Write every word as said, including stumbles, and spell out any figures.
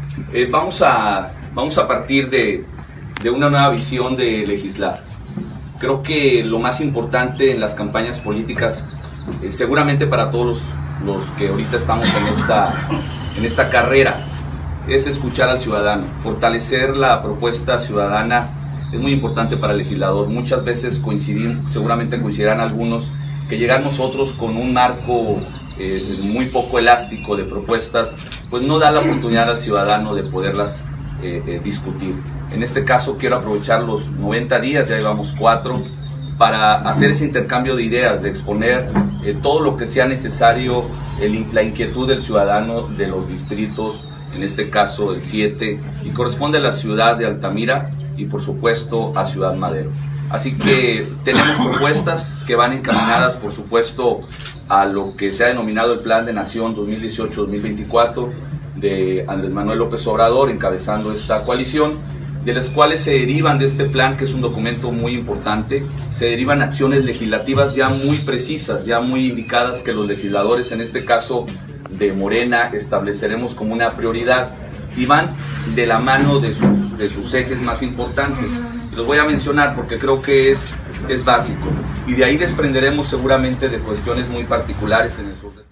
Eh, vamos, a, vamos a partir de, de una nueva visión de legislar. Creo que lo más importante en las campañas políticas, eh, seguramente para todos los, los que ahorita estamos en esta, en esta carrera, es escuchar al ciudadano. Fortalecer la propuesta ciudadana es muy importante para el legislador. Muchas veces coincidimos, seguramente coincidirán algunos, que llegar nosotros con un marco eh, muy poco elástico de propuestas, pues no da la oportunidad al ciudadano de poderlas eh, eh, discutir. En este caso quiero aprovechar los noventa días, ya llevamos cuatro, para hacer ese intercambio de ideas, de exponer eh, todo lo que sea necesario, el, la inquietud del ciudadano de los distritos, en este caso el siete, y corresponde a la ciudad de Altamira y por supuesto a Ciudad Madero. Así que tenemos propuestas que van encaminadas, por supuesto, a lo que se ha denominado el Plan de Nación dos mil dieciocho a dos mil veinticuatro de Andrés Manuel López Obrador, encabezando esta coalición, de las cuales se derivan de este plan, que es un documento muy importante, se derivan acciones legislativas ya muy precisas, ya muy indicadas, que los legisladores, en este caso de Morena, estableceremos como una prioridad, y van de la mano de sus, de sus ejes más importantes. Los voy a mencionar porque creo que es, es básico, y de ahí desprenderemos seguramente de cuestiones muy particulares en el sur de